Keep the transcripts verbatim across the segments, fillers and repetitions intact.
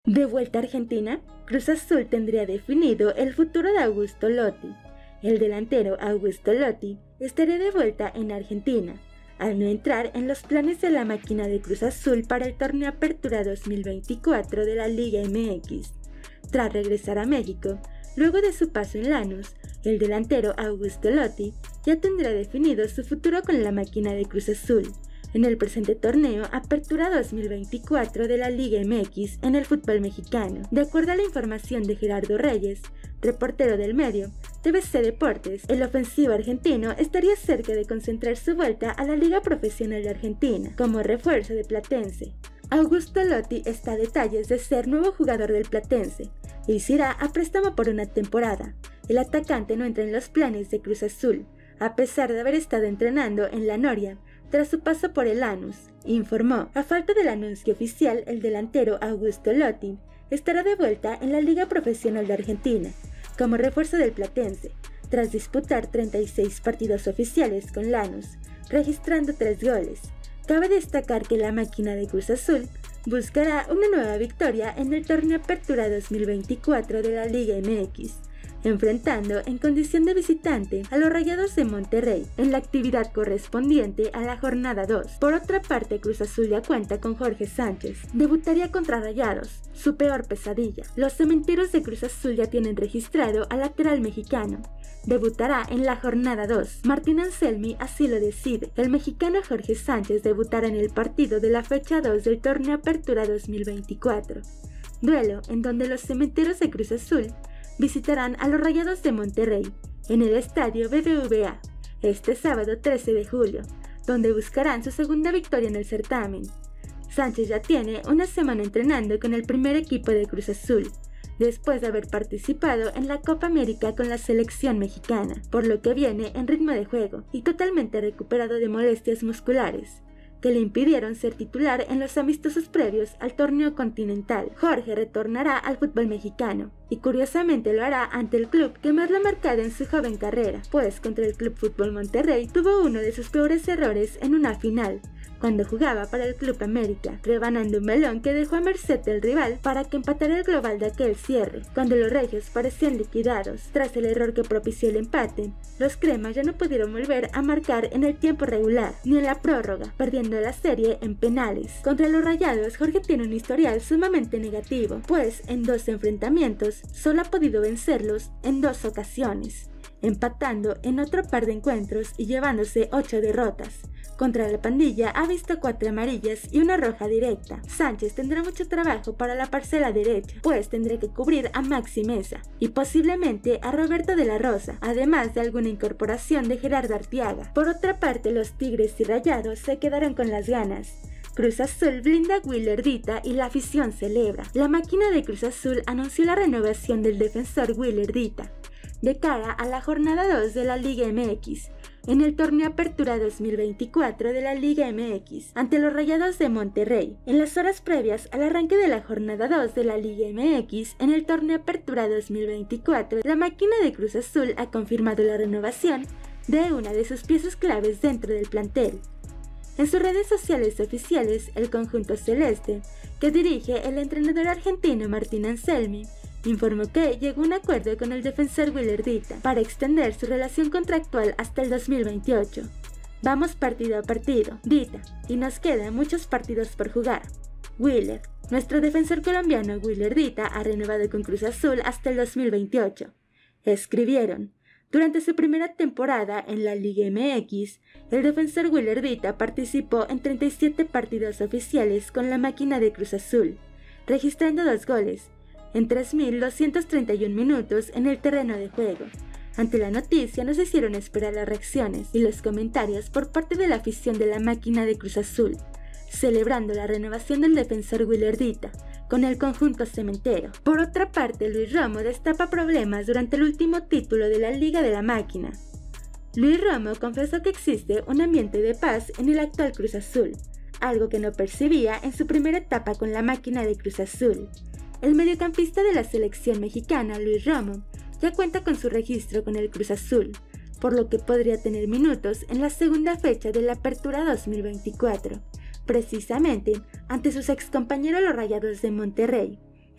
De vuelta a Argentina, Cruz Azul tendría definido el futuro de Augusto Lotti. El delantero Augusto Lotti estaría de vuelta en Argentina, al no entrar en los planes de la máquina de Cruz Azul para el torneo Apertura dos mil veinticuatro de la Liga M X. Tras regresar a México, luego de su paso en Lanús, el delantero Augusto Lotti ya tendrá definido su futuro con la máquina de Cruz Azul, en el presente torneo Apertura dos mil veinticuatro de la Liga M X en el fútbol mexicano. De acuerdo a la información de Gerardo Reyes, reportero del medio T V C Deportes, el ofensivo argentino estaría cerca de concentrar su vuelta a la Liga Profesional de Argentina como refuerzo de Platense. Augusto Lotti está a detalles de ser nuevo jugador del Platense y se irá a préstamo por una temporada. El atacante no entra en los planes de Cruz Azul, a pesar de haber estado entrenando en la Noria tras su paso por el Lanús, informó. A falta del anuncio oficial, el delantero Augusto Lotti estará de vuelta en la Liga Profesional de Argentina como refuerzo del Platense, tras disputar treinta y seis partidos oficiales con Lanús, registrando tres goles. Cabe destacar que la máquina de Cruz Azul buscará una nueva victoria en el torneo Apertura dos mil veinticuatro de la Liga M X, enfrentando en condición de visitante a los Rayados de Monterrey en la actividad correspondiente a la jornada dos. Por otra parte, Cruz Azul ya cuenta con Jorge Sánchez. Debutaría contra Rayados, su peor pesadilla. Los cementeros de Cruz Azul ya tienen registrado al lateral mexicano. Debutará en la jornada dos. Martín Anselmi así lo decide. El mexicano Jorge Sánchez debutará en el partido de la fecha dos del torneo Apertura dos mil veinticuatro. Duelo en donde los cementeros de Cruz Azul visitarán a los Rayados de Monterrey en el estadio B B V A este sábado trece de julio, donde buscarán su segunda victoria en el certamen. Sánchez ya tiene una semana entrenando con el primer equipo de Cruz Azul, después de haber participado en la Copa América con la selección mexicana, por lo que viene en ritmo de juego y totalmente recuperado de molestias musculares que le impidieron ser titular en los amistosos previos al torneo continental. Jorge retornará al fútbol mexicano, y curiosamente lo hará ante el club que más lo ha marcado en su joven carrera, pues contra el Club Fútbol Monterrey tuvo uno de sus peores errores en una final, cuando jugaba para el Club América, rebanando un balón que dejó a merced del rival para que empatara el global de aquel cierre. Cuando los regios parecían liquidados tras el error que propició el empate, los cremas ya no pudieron volver a marcar en el tiempo regular, ni en la prórroga, perdiendo la serie en penales. Contra los Rayados, Jorge tiene un historial sumamente negativo, pues en dos enfrentamientos solo ha podido vencerlos en dos ocasiones, empatando en otro par de encuentros y llevándose ocho derrotas. Contra la pandilla ha visto cuatro amarillas y una roja directa. Sánchez tendrá mucho trabajo para la parcela derecha, pues tendrá que cubrir a Maxi Meza y posiblemente a Roberto de la Rosa, además de alguna incorporación de Gerardo Arteaga. Por otra parte, los Tigres y Rayados se quedaron con las ganas. Cruz Azul blinda a Willer Dita y la afición celebra. La máquina de Cruz Azul anunció la renovación del defensor Willer Dita de cara a la jornada dos de la Liga M X, en el torneo Apertura dos mil veinticuatro de la Liga M X, ante los Rayados de Monterrey. En las horas previas al arranque de la jornada dos de la Liga M X, en el torneo Apertura dos mil veinticuatro, la máquina de Cruz Azul ha confirmado la renovación de una de sus piezas claves dentro del plantel. En sus redes sociales oficiales, el conjunto celeste, que dirige el entrenador argentino Martín Anselmi, informó que llegó a un acuerdo con el defensor Willer Dita para extender su relación contractual hasta el dos mil veintiocho. Vamos partido a partido, Dita, y nos quedan muchos partidos por jugar. Willer, nuestro defensor colombiano Willer Dita ha renovado con Cruz Azul hasta el dos mil veintiocho. Escribieron. Durante su primera temporada en la Liga M X, el defensor Willer Dita participó en treinta y siete partidos oficiales con la máquina de Cruz Azul, registrando dos goles en tres mil doscientos treinta y un minutos en el terreno de juego. Ante la noticia no se hicieron esperar las reacciones y los comentarios por parte de la afición de la máquina de Cruz Azul, celebrando la renovación del defensor Willer Dita con el conjunto cementero. Por otra parte, Luis Romo destapa problemas durante el último título de la Liga de la Máquina. Luis Romo confesó que existe un ambiente de paz en el actual Cruz Azul, algo que no percibía en su primera etapa con la máquina de Cruz Azul. El mediocampista de la selección mexicana, Luis Romo, ya cuenta con su registro con el Cruz Azul, por lo que podría tener minutos en la segunda fecha de la Apertura dos mil veinticuatro, precisamente ante sus excompañeros los Rayados de Monterrey,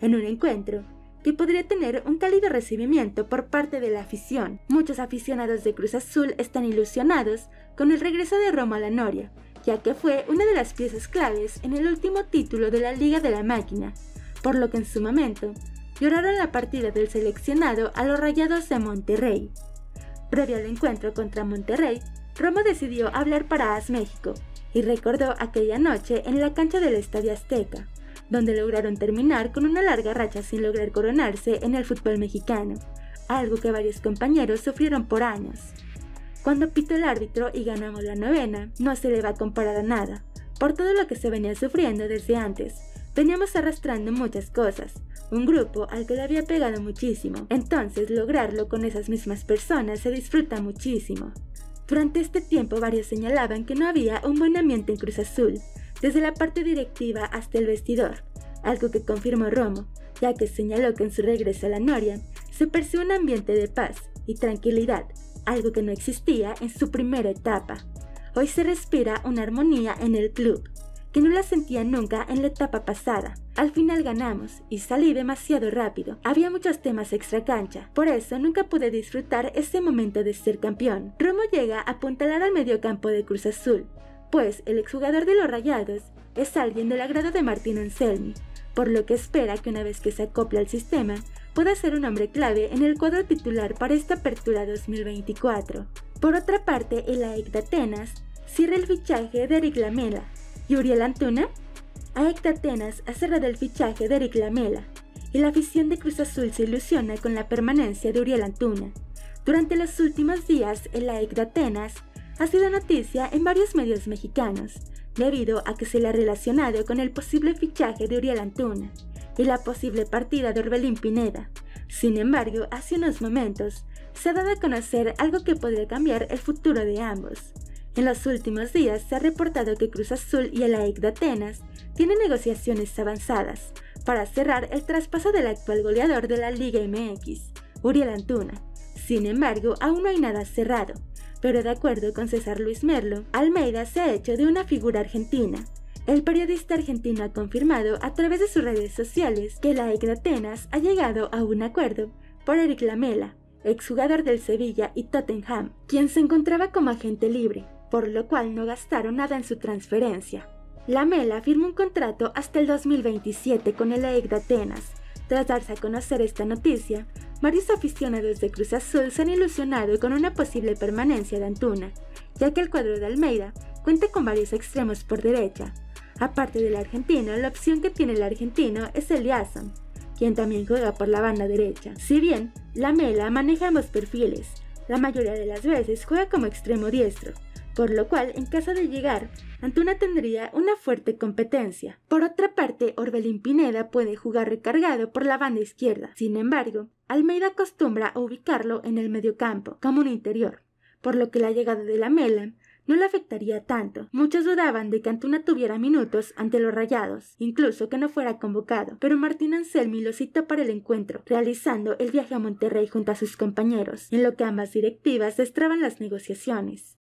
en un encuentro que podría tener un cálido recibimiento por parte de la afición. Muchos aficionados de Cruz Azul están ilusionados con el regreso de Romo a la Noria, ya que fue una de las piezas claves en el último título de la Liga de la Máquina, por lo que en su momento lloraron la partida del seleccionado a los Rayados de Monterrey. Previo al encuentro contra Monterrey, Romo decidió hablar para A S México y recordó aquella noche en la cancha del Estadio Azteca, donde lograron terminar con una larga racha sin lograr coronarse en el fútbol mexicano, algo que varios compañeros sufrieron por años. Cuando pitó el árbitro y ganamos la novena, no se le va a comparar a nada, por todo lo que se venía sufriendo desde antes. Veníamos arrastrando muchas cosas, un grupo al que le había pegado muchísimo, entonces lograrlo con esas mismas personas se disfruta muchísimo. Durante este tiempo varios señalaban que no había un buen ambiente en Cruz Azul, desde la parte directiva hasta el vestidor, algo que confirmó Romo, ya que señaló que en su regreso a la Noria se percibe un ambiente de paz y tranquilidad, algo que no existía en su primera etapa. Hoy se respira una armonía en el club, que no la sentía nunca en la etapa pasada. Al final ganamos y salí demasiado rápido. Había muchos temas extra cancha, por eso nunca pude disfrutar ese momento de ser campeón. Romo llega a apuntalar al mediocampo de Cruz Azul, pues el exjugador de los Rayados es alguien del agrado de Martín Anselmi, por lo que espera que una vez que se acople al sistema, pueda ser un hombre clave en el cuadro titular para esta apertura dos mil veinticuatro. Por otra parte, el A E C de Atenas cierra el fichaje de Eric Lamela. ¿Y Uriel Antuna? A E C de Atenas ha cerrado el fichaje de Eric Lamela, y la afición de Cruz Azul se ilusiona con la permanencia de Uriel Antuna. Durante los últimos días, el A E C de Atenas ha sido noticia en varios medios mexicanos, debido a que se le ha relacionado con el posible fichaje de Uriel Antuna y la posible partida de Orbelín Pineda. Sin embargo, hace unos momentos se ha dado a conocer algo que podría cambiar el futuro de ambos. En los últimos días se ha reportado que Cruz Azul y el A E C de Atenas tienen negociaciones avanzadas para cerrar el traspaso del actual goleador de la Liga M X, Uriel Antuna. Sin embargo, aún no hay nada cerrado, pero de acuerdo con César Luis Merlo, Almeida se ha hecho de una figura argentina. El periodista argentino ha confirmado a través de sus redes sociales que el A E C de Atenas ha llegado a un acuerdo por Eric Lamela, exjugador del Sevilla y Tottenham, quien se encontraba como agente libre, por lo cual no gastaron nada en su transferencia. Lamela firmó un contrato hasta el dos mil veintisiete con el A E C de Atenas. Tras darse a conocer esta noticia, varios aficionados de Cruz Azul se han ilusionado con una posible permanencia de Antuna, ya que el cuadro de Almeida cuenta con varios extremos por derecha. Aparte del argentino, la opción que tiene el argentino es Eliasson, quien también juega por la banda derecha. Si bien Lamela maneja ambos perfiles, la mayoría de las veces juega como extremo diestro, por lo cual, en caso de llegar, Antuna tendría una fuerte competencia. Por otra parte, Orbelín Pineda puede jugar recargado por la banda izquierda. Sin embargo, Almeida acostumbra a ubicarlo en el mediocampo, como un interior, por lo que la llegada de Lamela no le afectaría tanto. Muchos dudaban de que Antuna tuviera minutos ante los Rayados, incluso que no fuera convocado, pero Martín Anselmi lo citó para el encuentro, realizando el viaje a Monterrey junto a sus compañeros, en lo que ambas directivas destraban las negociaciones.